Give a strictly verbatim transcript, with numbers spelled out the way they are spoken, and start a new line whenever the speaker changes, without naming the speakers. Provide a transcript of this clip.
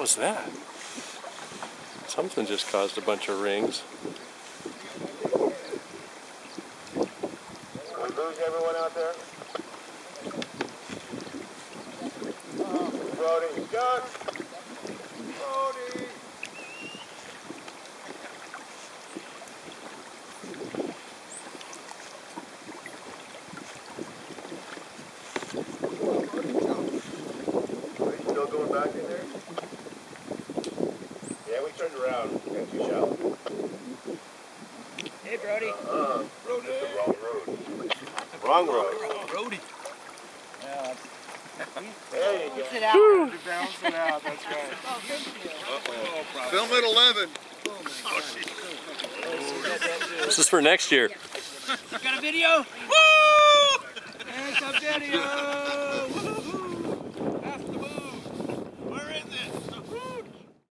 was that? Something just caused a bunch of rings.
Did we lose everyone out there? Brody, John! Brody! Are you still going back in there? Yeah, we turned around. Got too shallow.
Hey, Brody.
Uh-uh. Brody. It's the wrong road. Wrong road.
Brody. Yeah,
there you go.
Bounce it out. Bounce it out, that's right.
Uh-oh. Film at eleven.
This is for next year.
Got a video? Woo! There's a video!